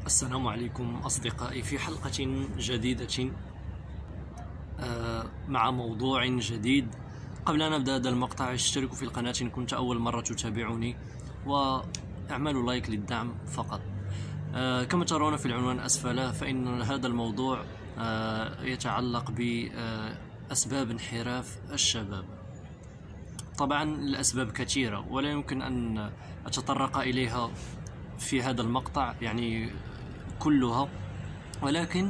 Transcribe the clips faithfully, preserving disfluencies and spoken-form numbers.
السلام عليكم أصدقائي، في حلقة جديدة مع موضوع جديد. قبل أن نبدأ هذا المقطع اشتركوا في القناة إن كنت أول مرة تتابعني، واعملوا لايك للدعم فقط. كما ترون في العنوان أسفله، فإن هذا الموضوع يتعلق بأسباب انحراف الشباب. طبعا الأسباب كثيرة ولا يمكن أن أتطرق إليها في هذا المقطع يعني كلها، ولكن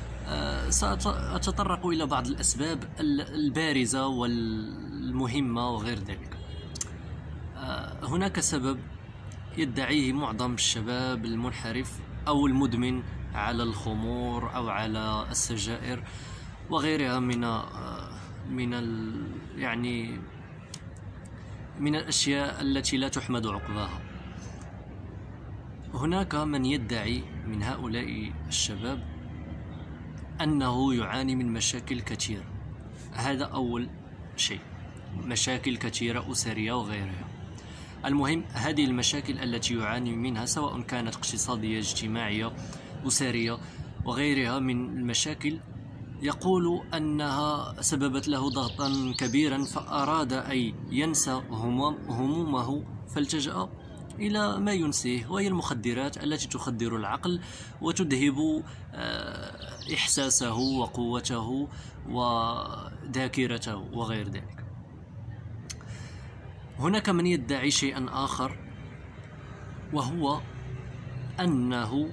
سأتطرق إلى بعض الأسباب البارزة والمهمة وغير ذلك. هناك سبب يدعيه معظم الشباب المنحرف أو المدمن على الخمور أو على السجائر وغيرها من من ال يعني من الأشياء التي لا تحمد عقباها. هناك من يدعي من هؤلاء الشباب أنه يعاني من مشاكل كثيرة. هذا أول شيء، مشاكل كثيرة أسرية وغيرها. المهم، هذه المشاكل التي يعاني منها سواء كانت اقتصادية، اجتماعية، أسرية وغيرها من المشاكل، يقول أنها سببت له ضغطا كبيرا، فأراد أن ينسى همومه فالتجأ إلى ما ينسيه، وهي المخدرات التي تخدر العقل وتذهب إحساسه وقوته وذاكرته وغير ذلك. هناك من يدعي شيئا آخر، وهو أنه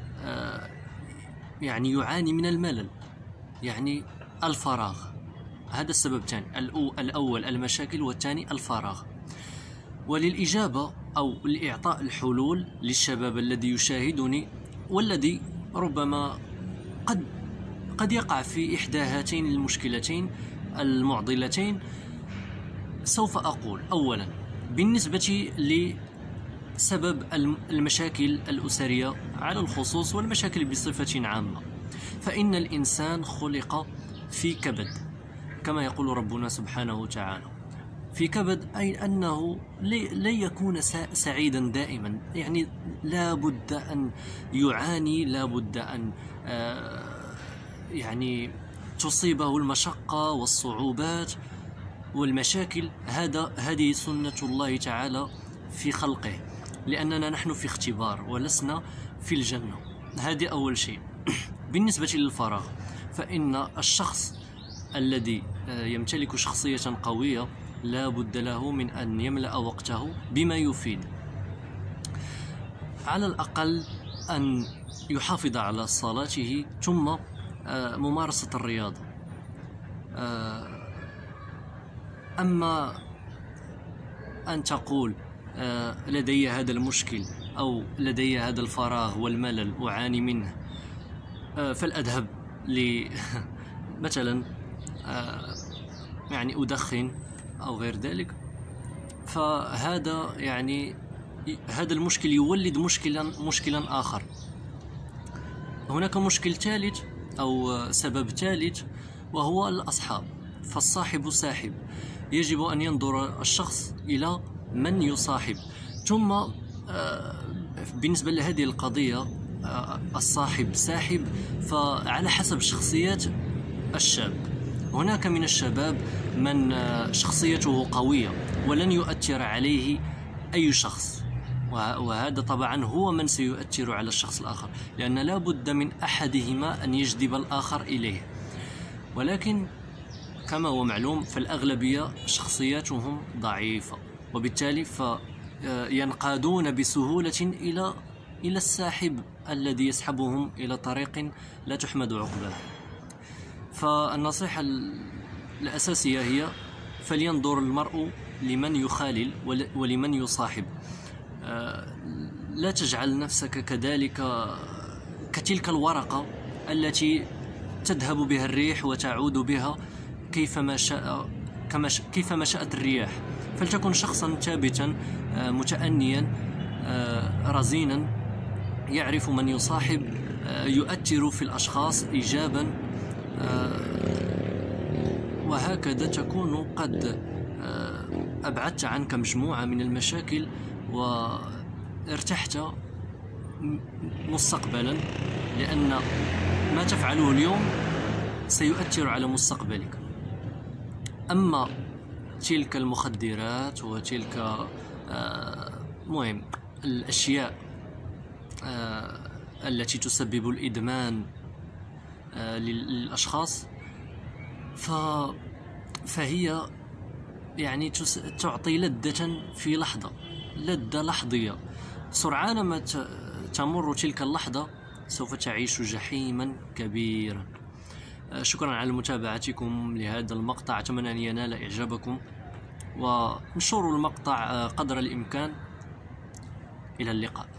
يعني يعاني من الملل، يعني الفراغ. هذا السبب الثاني، الأول المشاكل والثاني الفراغ. وللإجابة أو لإعطاء الحلول للشباب الذي يشاهدني والذي ربما قد قد يقع في إحدى هاتين المشكلتين المعضلتين، سوف أقول أولا بالنسبة لسبب المشاكل الأسرية على الخصوص والمشاكل بصفة عامة، فإن الإنسان خلق في كبد كما يقول ربنا سبحانه وتعالى. في كبد أي أنه لن يكون سعيدا دائما، يعني لا بد أن يعاني، لا بد أن يعني تصيبه المشقة والصعوبات والمشاكل. هذا هذه سنة الله تعالى في خلقه، لأننا نحن في اختبار ولسنا في الجنة. هذه أول شيء. بالنسبة للفراغ، فإن الشخص الذي يمتلك شخصية قوية لا بد له من أن يملأ وقته بما يفيد، على الأقل أن يحافظ على صلاته ثم ممارسة الرياضة. أما أن تقول لدي هذا المشكل أو لدي هذا الفراغ والملل أعاني منه، فالأذهب ل مثلا يعني أدخن أو غير ذلك، فهذا يعني هذا المشكل يولد مشكلا مشكلا آخر. هناك مشكل ثالث أو سبب ثالث، وهو الأصحاب. فالصاحب ساحب، يجب أن ينظر الشخص إلى من يصاحب. ثم بالنسبة لهذه القضية الصاحب ساحب، فعلى حسب شخصيات الشاب. هناك من الشباب من شخصيته قوية ولن يؤثر عليه أي شخص، وهذا طبعا هو من سيؤثر على الشخص الآخر، لأن لا بد من أحدهما أن يجذب الآخر إليه. ولكن كما هو معلوم فالأغلبية شخصياتهم ضعيفة، وبالتالي فينقادون بسهولة إلى إلى الساحب الذي يسحبهم إلى طريق لا تحمد عقباه. فالنصيحة الأساسية هي فلينظر المرء لمن يخالل ولمن يصاحب. لا تجعل نفسك كذلك كتلك الورقة التي تذهب بها الريح وتعود بها كيفما شاء كما كيفما شاءت الرياح. فلتكن شخصا ثابتا متأنيا رزينا، يعرف من يصاحب، يؤثر في الأشخاص إيجابا، وهكذا تكون قد أبعدت عنك مجموعة من المشاكل وارتحت مستقبلا، لأن ما تفعله اليوم سيؤثر على مستقبلك. أما تلك المخدرات وتلك آه مهم الأشياء آه التي تسبب الإدمان آه للأشخاص، ف فهي يعني تعطي لذة في لحظة، لذة لحظية. سرعان ما تمر تلك اللحظة سوف تعيش جحيما كبيرا. شكرا على متابعتكم لهذا المقطع، أتمنى أن ينال إعجابكم، وانشروا المقطع قدر الإمكان. إلى اللقاء.